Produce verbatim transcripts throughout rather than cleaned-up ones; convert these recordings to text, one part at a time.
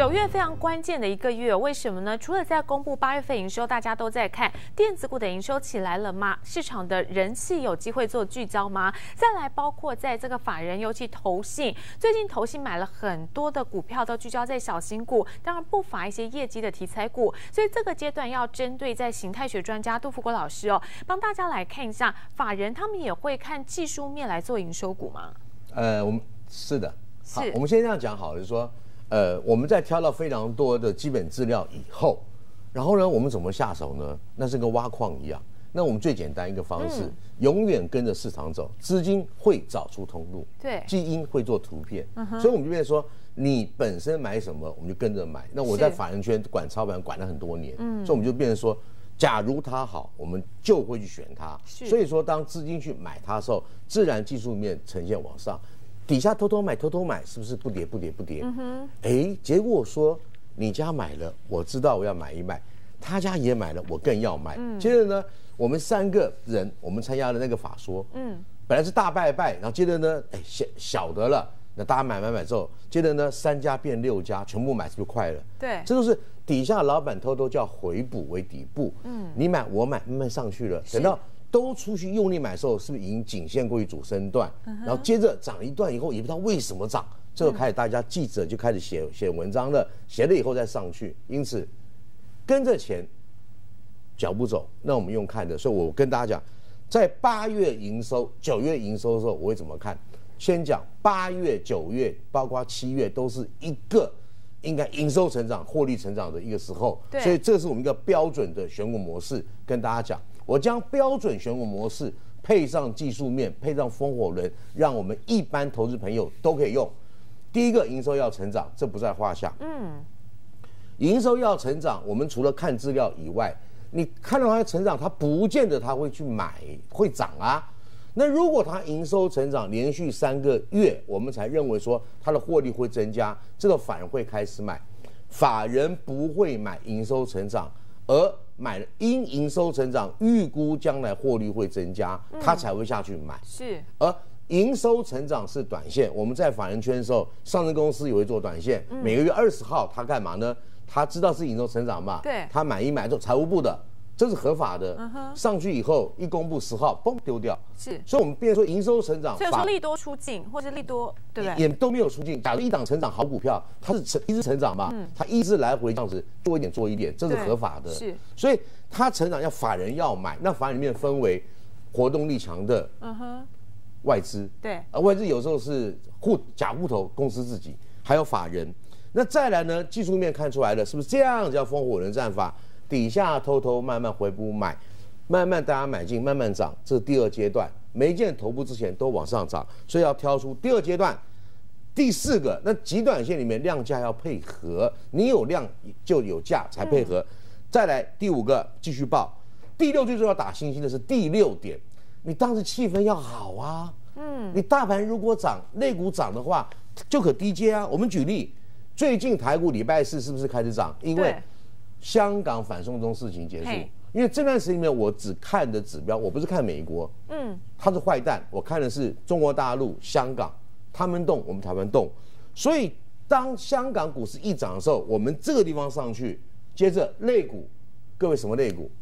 九月非常关键的一个月，为什么呢？除了在公布八月份营收，大家都在看电子股的营收起来了吗？市场的人气有机会做聚焦吗？再来，包括在这个法人，尤其投信，最近投信买了很多的股票，都聚焦在小型股，当然不乏一些业绩的题材股。所以这个阶段要针对在形态学专家杜富国老师哦，帮大家来看一下，法人他们也会看技术面来做营收股吗？ 呃，我们是的，好， 是我们先这样讲好了，就是说。呃，我们在挑到非常多的基本资料以后，然后呢，我们怎么下手呢？那是跟挖矿一样。那我们最简单一个方式，嗯、永远跟着市场走，资金会找出通路， 对， 基因会做图片，嗯、所以我们就变成说，你本身买什么，我们就跟着买。那我在法人圈管操盘管了很多年，嗯，所以我们就变成说，假如它好，我们就会去选它。所以说，当资金去买它的时候，自然技术面呈现往上。底下偷偷买，偷偷买，是不是不跌不跌不跌？嗯哼，哎，结果说你家买了，我知道我要买一买，他家也买了，我更要买。嗯，接着呢，我们三个人，我们参加了那个法说，嗯，本来是大拜拜，然后接着呢，哎小小的了，那大家买买买之后，接着呢三家变六家，全部买是不是快了？ 对， 这都是底下老板偷偷叫回补为底部，嗯，你买我买，慢慢上去了，等到。都出去用力买的时候，是不是已经颈线过于主升段？嗯、然后接着涨一段以后，也不知道为什么涨，这个开始大家记者就开始写写文章了，写了以后再上去。因此，跟着钱，脚步走。那我们用看的，所以我跟大家讲，在八月营收、九月营收的时候，我会怎么看？先讲八月、九月，包括七月，都是一个应该营收成长、获利成长的一个时候。所以这是我们一个标准的选股模式，跟大家讲。我将标准选股模式配上技术面，配上风火轮，让我们一般投资朋友都可以用。第一个，营收要成长，这不在话下。嗯，营收要成长，我们除了看资料以外，你看到它成长，它不见得它会去买会涨啊。那如果它营收成长连续三个月，我们才认为说它的获利会增加，这个反而会开始买。法人不会买营收成长，而买了因营收成长预估将来获利会增加，他才会下去买。 是， 而营收成长是短线。我们在法人圈的时候，上市公司也会做短线，嗯、每个月二十号他干嘛呢？他知道是营收成长嘛， 对， 他买一买做财务部的，这是合法的。嗯、上去以后一公布十号，嘣丢掉。 是， 所以我们变成说营收成长， 所以说利多出尽或者利多，对不对？ 也都没有出尽。假如一档成长好股票，它是成一直成长嘛，嗯、它一直来回这样子做一点做一点，这是合法的。 是， 所以它成长要法人要买，那法人里面分为活动力强的，嗯哼，外资， 对， 而外资有时候是户假户头公司自己，还有法人。那再来呢，技术面看出来了，是不是这样叫风火轮战法？底下偷偷慢慢回补买。慢慢大家买进，慢慢涨，这是第二阶段。每一件头部之前都往上涨，所以要挑出第二阶段。第四个，那极短线里面量价要配合，你有量就有价才配合。嗯、再来第五个，继续报。第六最重要打星星的是第六点，你当时气氛要好啊。嗯，你大盘如果涨，类股涨的话，就可低接啊。我们举例，最近台股礼拜四是不是开始涨？因为香港反送中事情结束。因为这段时间里面，我只看的指标，我不是看美国，嗯，他是坏蛋，我看的是中国大陆、香港，他们动，我们台湾动，所以当香港股市一涨的时候，我们这个地方上去，接着类股，各位什么类股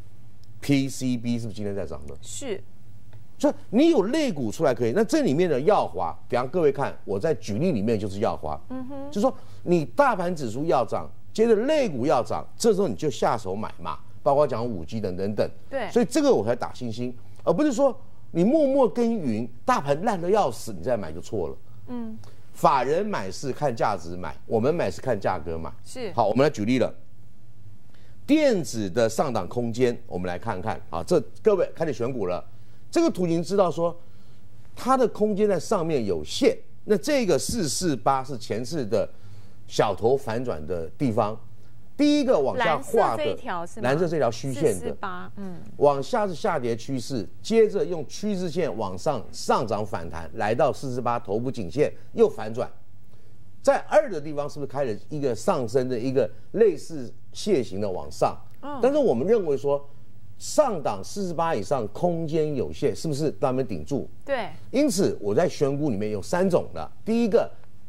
？P C B 是不是今天在涨的？ 是， 所以你有类股出来可以，那这里面的耀华，比方各位看，我在举例里面就是耀华，嗯哼，就是说你大盘指数要涨，接着类股要涨，这时候你就下手买嘛。包括讲五 G 等等等， 对， 所以这个我才打星星，而不是说你默默耕耘，大盘烂得要死，你再买就错了。嗯，法人买是看价值买，我们买是看价格买。 是， 好，我们来举例了，电子的上档空间，我们来看看啊，这各位开始选股了，这个图形知道说它的空间在上面有限，那这个四四八是前次的小头反转的地方。第一个往下画的蓝色这条虚线的，嗯，往下是下跌趋势，接着用趋势线往上上涨反弹，来到四十八头部颈线又反转，在二的地方是不是开了一个上升的一个类似楔形的往上？嗯，但是我们认为说上档四十八以上空间有限，是不是让他们顶住？ 对， 因此我在选股里面有三种的，第一个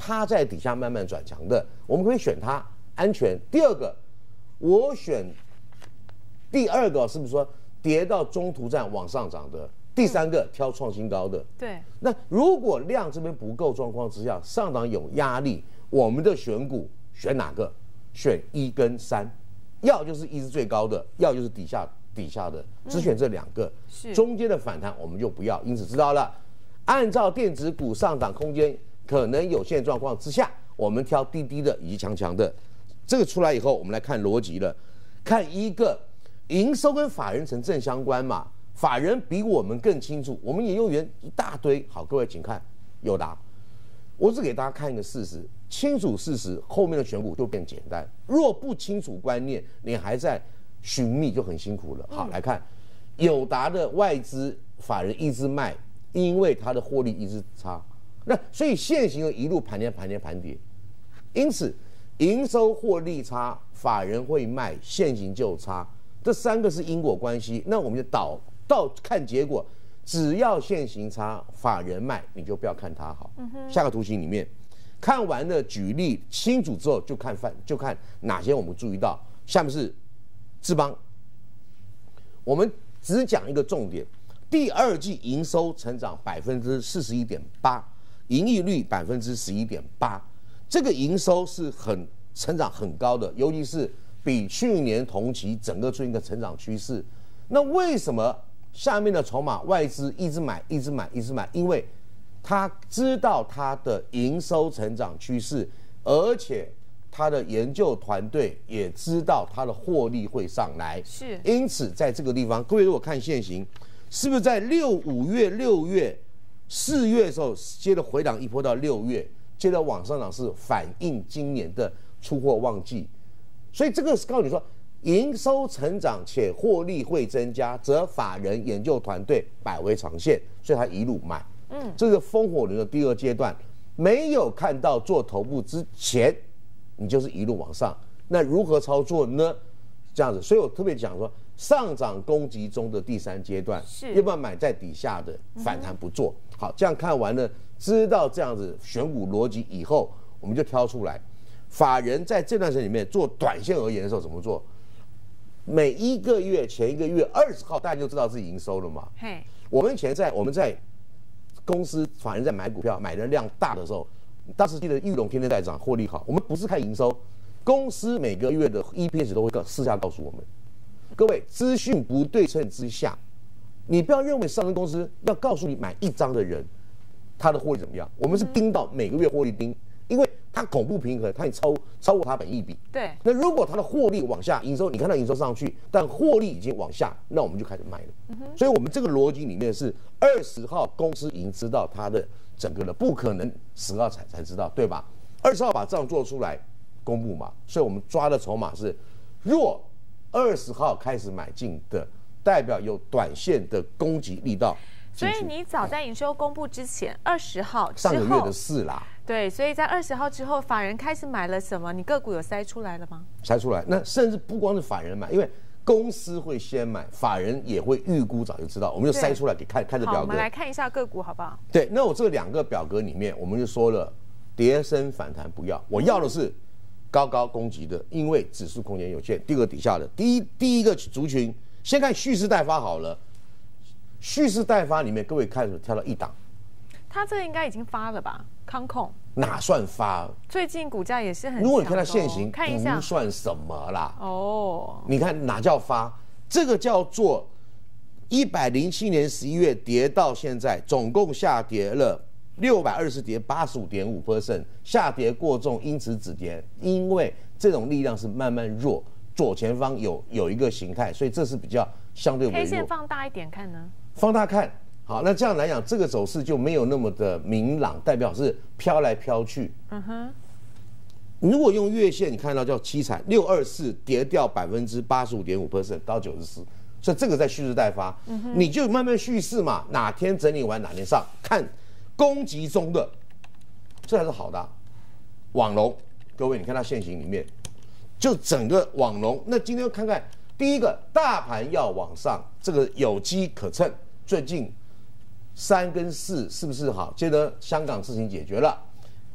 趴在底下慢慢转强的，我们可以选它安全。第二个，我选第二个是不是说跌到中途站往上涨的？第三个挑创新高的。 对。 那如果量这边不够状况之下，上档有压力，我们的选股选哪个？选一跟三，要就是一是最高的，要就是底下底下的，只选这两个。 是。 中间的反弹我们就不要。因此知道了，按照电子股上档空间可能有限状况之下，我们挑低低的以及强强的。这个出来以后，我们来看逻辑了，看一个营收跟法人成正相关嘛，法人比我们更清楚，我们研究员一大堆。好，各位请看友达，我只给大家看一个事实，清楚事实，后面的选股就变简单。若不清楚观念，你还在寻觅就很辛苦了。好，来看友达的外资法人一直卖，因为它的获利一直差，那所以现行的一路盘跌盘跌盘跌，因此营收获利差，法人会卖，现行就差，这三个是因果关系。那我们就导到看结果，只要现行差，法人卖，你就不要看它好。下个图形里面看完了举例清楚之后，就看范就看哪些我们注意到。下面是智邦，我们只讲一个重点，第二季营收成长百分之四十一点八，盈利率百分之十一点八，这个营收是很成长很高的，尤其是比去年同期整个出现一个成长趋势。那为什么下面的筹码外资一直买一直买一直买？因为他知道他的营收成长趋势，而且他的研究团队也知道他的获利会上来， 是。因此在这个地方，各位如果看现行，是不是在六五月、六月、四月的时候，接着回档一波到六月，接着往上涨，是反映今年的出货旺季。所以这个是告诉你说，营收成长且获利会增加，则法人研究团队摆为长线，所以他一路买。嗯，这是风火轮的第二阶段，没有看到做头部之前，你就是一路往上。那如何操作呢？这样子，所以我特别讲说，上涨攻击中的第三阶段， 是要不要买在底下的反弹不做。嗯、好，这样看完了，知道这样子选股逻辑以后，我们就挑出来。法人在这段时间里面做短线而言的时候怎么做？每一个月前一个月二十号，大家就知道自己营收了嘛。嘿，我们以前在我们在公司法人在买股票买的量大的时候，当时记得裕隆天天在涨，获利好。我们不是看营收，公司每个月的 E P S 都会告私下告诉我们。各位，资讯不对称之下，你不要认为上市公司要告诉你买一张的人，他的获利怎么样。我们是盯到每个月获利盯，因为它恐怖平衡，它也超超过它本益比。对。那如果它的获利往下，营收你看到营收上去，但获利已经往下，那我们就开始卖了。嗯、所以我们这个逻辑里面是二十号公司已经知道它的整个的，不可能十号才才知道，对吧？二十号把账做出来公布嘛，所以我们抓的筹码是，若二十号开始买进的，代表有短线的攻击力道。 所以你早在营收公布之前，二十号之后， 上个月的事啦。 对，所以在二十号之后，法人开始买了什么？你个股有筛出来了吗？ 筛出来，那甚至不光是法人买，因为公司会先买，法人也会预估，早就知道，我们就筛出来给看看这表格。 好，我们来看一下个股好不好？ 对，那我这两个表格里面，我们就说了，跌升反弹不要，我要的是高高攻击的，因为指数空间有限。第二个底下的第一第一个族群，先看蓄势待发好了。蓄势待发里面，各位看跳到一档， 它这个应该已经发了吧？康控哪算发？ 最近股价也是很强、哦。 如果你看它现行， 看一下不算什么啦。 哦， 你看哪叫发？这个叫做一百零七年十一月跌到现在，总共下跌了六百二十跌八十五点五 percent， 下跌过重，因此止跌。因为这种力量是慢慢弱，左前方有有一个形态，所以这是比较相对微弱。 K 线放大一点看呢？ 放大看好，那这样来讲，这个走势就没有那么的明朗，代表是飘来飘去。嗯哼。如果用月线，你看到叫凄惨，六二四跌掉百分之八十五点五 percent 到九十四，所以这个在蓄势待发。嗯、你就慢慢蓄势嘛，哪天整理完哪天上，看攻击中的，这还是好的、啊。网龙，各位你看它现行里面，就整个网龙，那今天看看。第一个，大盘要往上，这个有机可乘。最近三跟四是不是好？接着香港事情解决了，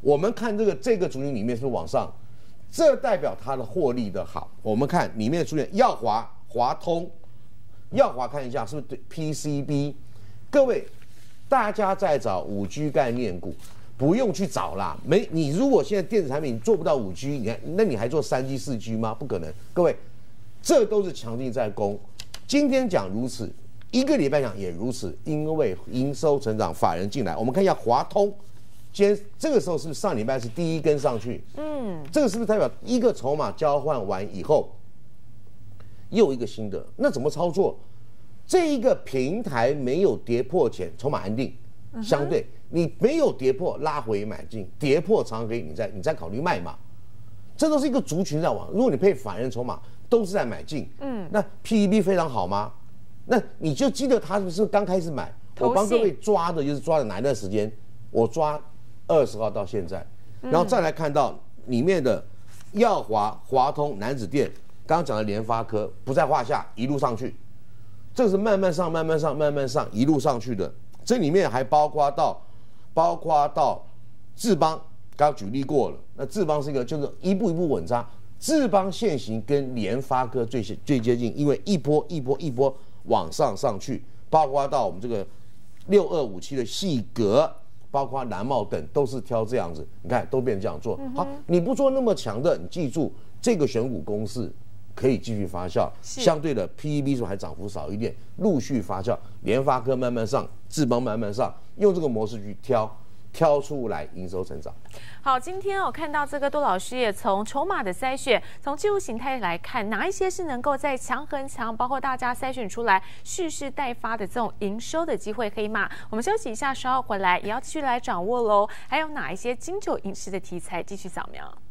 我们看这个这个族群里面是不是往上？这代表它的获利的好。我们看里面出现耀华、华通，耀华看一下是不是对 P C B？ 各位，大家在找五 G 概念股，不用去找啦。没，你如果现在电子产品做不到五 G， 你看那你还做三 G、四 G 吗？不可能。各位，这都是强劲在攻。今天讲如此，一个礼拜讲也如此，因为营收成长，法人进来。我们看一下华通。今天这个时候是不是上礼拜是第一根上去？嗯，这个是不是代表一个筹码交换完以后，又一个新的？那怎么操作？这一个平台没有跌破前，筹码安定，相对你没有跌破拉回买进，跌破长黑，你再你再考虑卖嘛。这都是一个族群在往。如果你配法人筹码都是在买进，嗯，那 P E B 非常好吗？那你就记得他是不是刚开始买？我帮各位抓的就是抓的哪一段时间？我抓。二十号到现在，然后再来看到里面的耀华、华通、南子电，刚刚讲的联发科不在话下，一路上去，这个是慢慢上、慢慢上、慢慢上，一路上去的。这里面还包括到，包括到智邦，刚刚举例过了。那智邦是一个就是一步一步稳扎，智邦现行跟联发科最最接近，因为一波一波一波往上上去，包括到我们这个六二五七的细格。包括南茂等都是挑这样子，你看都变成这样做。好，你不做那么强的，你记住这个选股公式可以继续发酵。相对的 P E B 数还涨幅少一点，陆续发酵。联发科慢慢上，智邦慢慢上，用这个模式去挑。挑出来营收成长。 好，今天我看到这个杜老师也从筹码的筛选，从技术形态来看，哪一些是能够在强很强，包括大家筛选出来蓄势待发的这种营收的机会黑马。我们休息一下，稍后回来也要继续来掌握喽。还有哪一些经久营市的题材继续扫描？